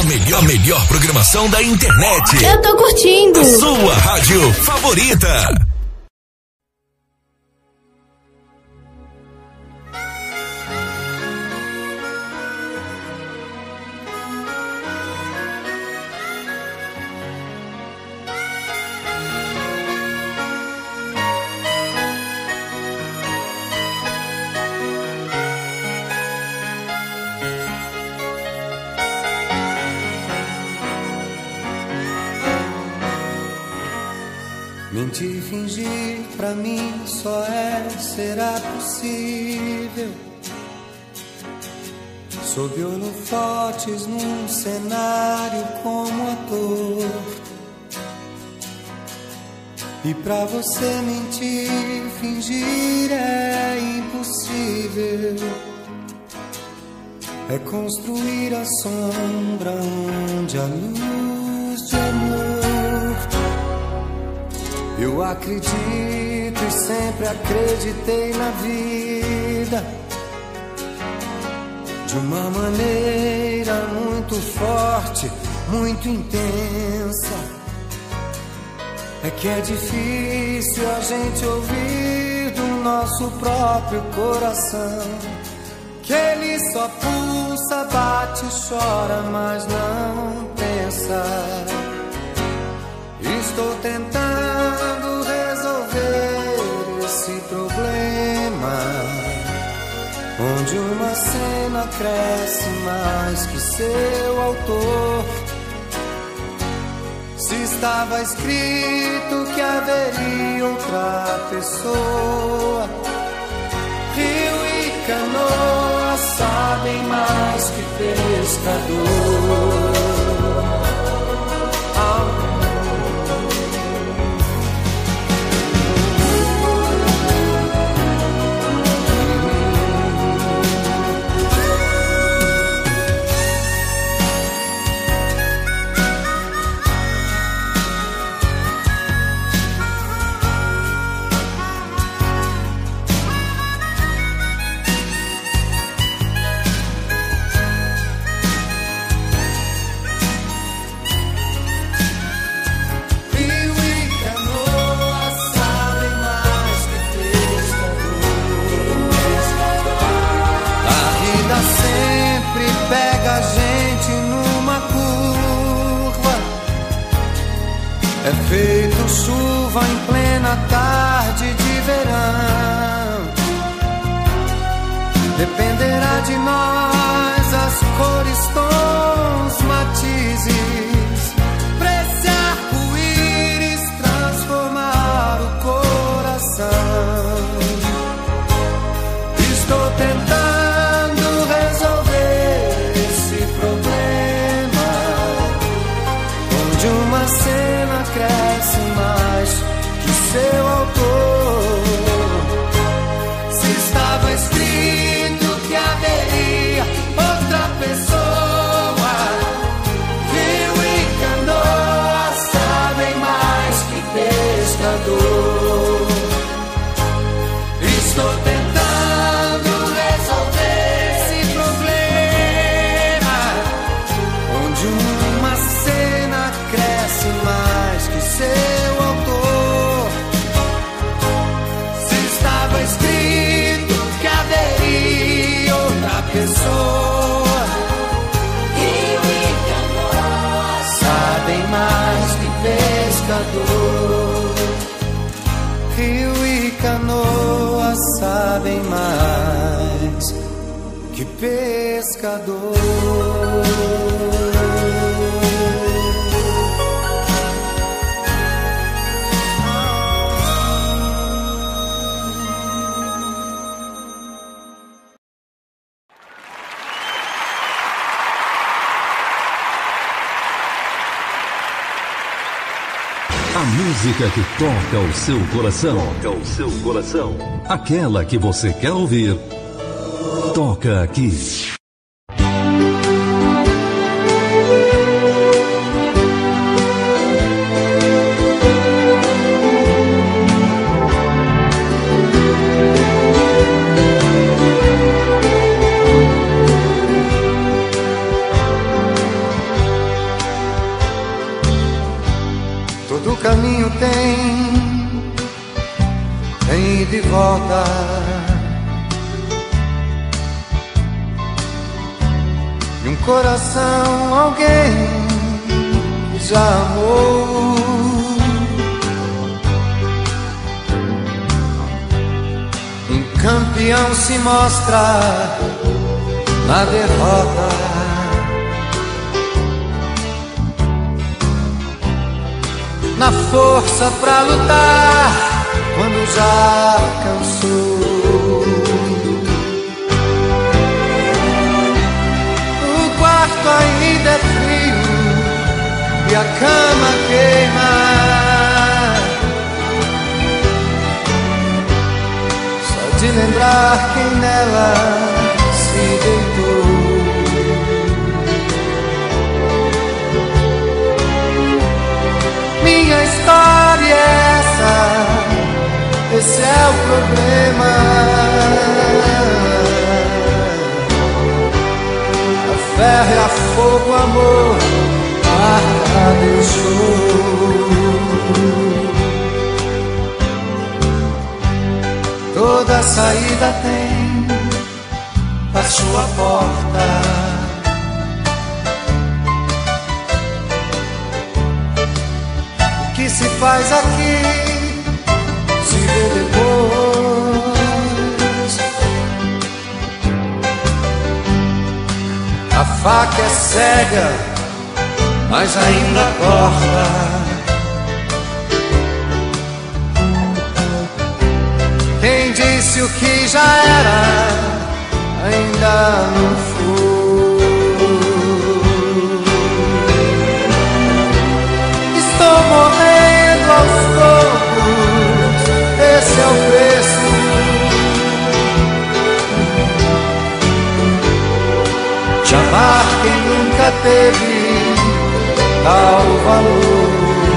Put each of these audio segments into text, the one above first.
A melhor programação da internet. Eu tô curtindo. A sua rádio favorita. Mentir, fingir, pra mim só será possível sob holofotes num cenário como ator. E pra você mentir, fingir é impossível. É construir a sombra onde a luz de amor. Eu acredito e sempre acreditei na vida de uma maneira muito forte, muito intensa. É que é difícil a gente ouvir do nosso próprio coração que ele só pulsa, bate, chora, mas não pensa. Estou tentando resolver esse problema, onde uma cena cresce mais que seu autor. Se estava escrito que haveria outra pessoa, rio e canoa sabem mais que pescador. É feito chuva em plena tarde de verão. Dependerá de nós as cores, tons, matizes, pra esse arco-íris transformar o coração. Estou tentando resolver esse problema, onde uma cena cresce mais que seu autor. Se estava escrito que haveria outra pessoa, rio e canoa sabem mais que pescador. Estou tentando resolver esse problema, onde uma cena cresce mais que seu autor. Se estava escrito que haveria outra pessoa, rio e canoa sabem mais que pescador. Rio e canoa sabem mais que pescador. A música que toca o seu coração. Toca o seu coração. Aquela que você quer ouvir. Toca aqui. ida e volta. E um coração, alguém que já amou. Um campeão se mostra na derrota. Na força pra lutar quando já cansou. O quarto ainda é frio e a cama queima. Só de lembrar quem nela se deitou. Minha história é essa, esse é o problema. A ferro e a fogo, o amor, marca deixou. Toda saída tem a sua porta. O que se faz aqui se vê depois. A faca é cega, mas ainda corta. Quem disse o que já era, ainda não foi. Estou morrendo aos poucos, esse é o preço. De amar quem nunca teve tal valor.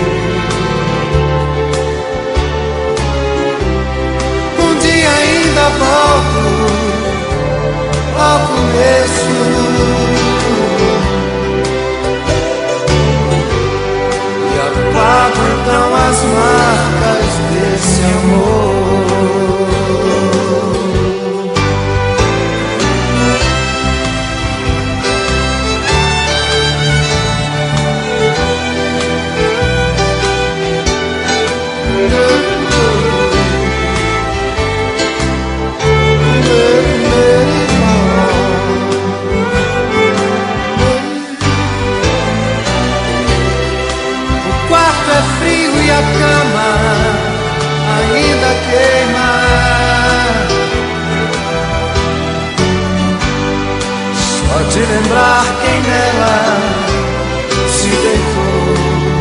Um dia ainda volto ao começo. Apago então as marcas desse amor. E a cama ainda queima. Só de lembrar quem nela se deitou.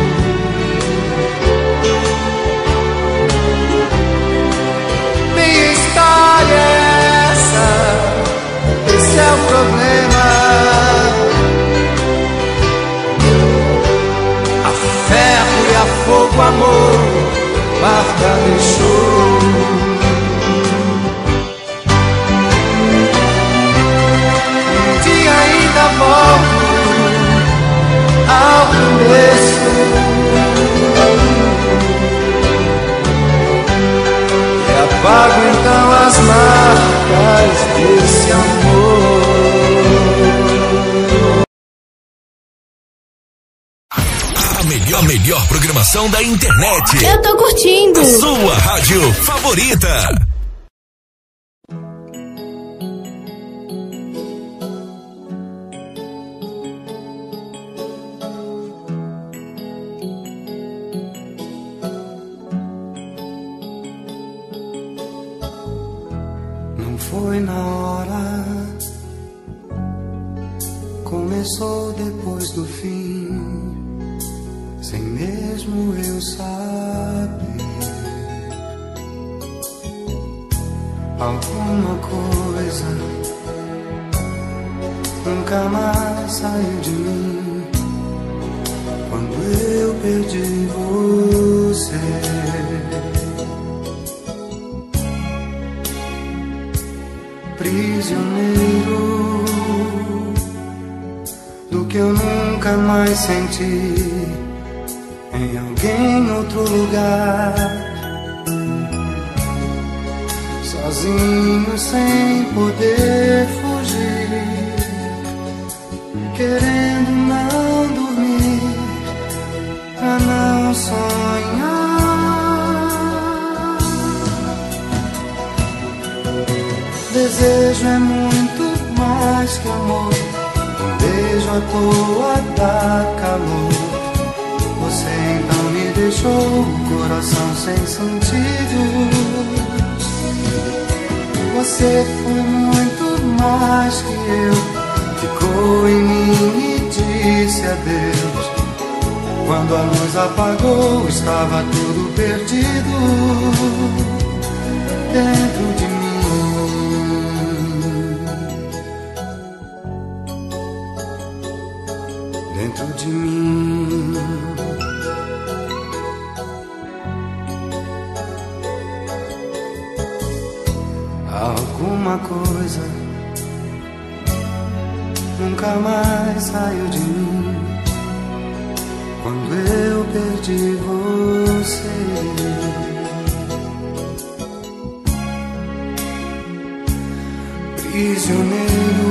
Minha história é essa, esse é o problema. A ferro e a fogo, amor, marca deixou. Um dia ainda volto ao começo. E apago então as marcas desse amor. A melhor programação da internet. Eu tô curtindo. Sua rádio favorita. Não foi na hora, começou depois do fim. Sem mesmo eu saber, alguma coisa nunca mais saiu de mim. Quando eu perdi você, prisioneiro do que eu nunca mais senti em alguém em outro lugar. sozinho sem poder fugir, querendo não dormir pra não sonhar. Desejo é muito mais que amor, um beijo à toa dá calor. Você então me deixou o coração sem sentido. Você foi muito mais que eu, ficou em mim e disse adeus. Quando a luz apagou, estava tudo perdido dentro de mim. Dentro de mim. Alguma coisa nunca mais saiu de mim quando eu perdi você. Prisioneiro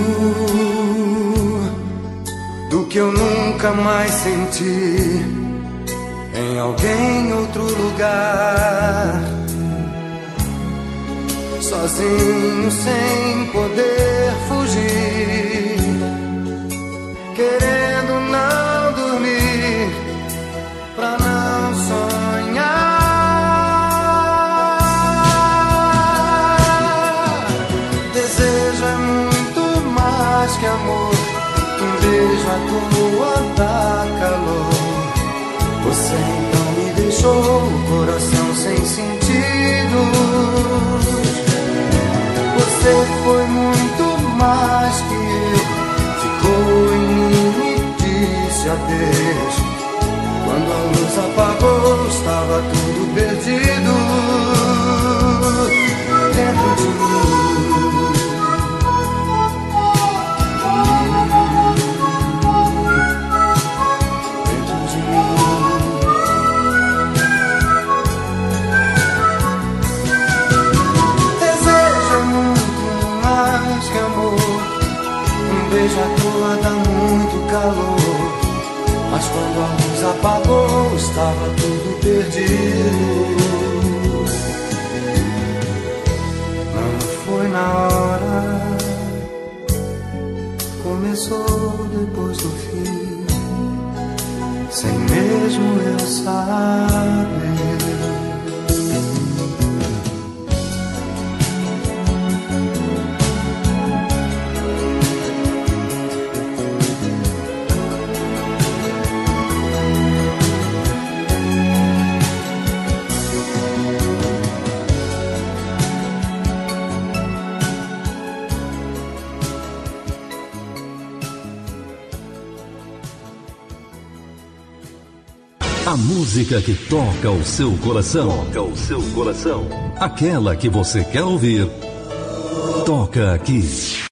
do que eu nunca mais senti em alguém, outro lugar. Sozinho sem poder fugir, querendo não dormir pra não sonhar. Desejo é muito mais que amor, um beijo à toa dá calor. Você então me deixou o coração sem sentido. Você foi muito mais que eu, ficou em mim e disse adeus. Quando a luz apagou, estava tudo perdido dentro de mim. Dentro de mim. Desejo muito mais que amor, um beijo à toa dá muito calor. Mas quando a luz apagou, estava tudo perdido. Não foi na hora, começou depois do fim, sem mesmo eu saber. A música que toca o seu coração. Toca o seu coração. Aquela que você quer ouvir. Toca aqui.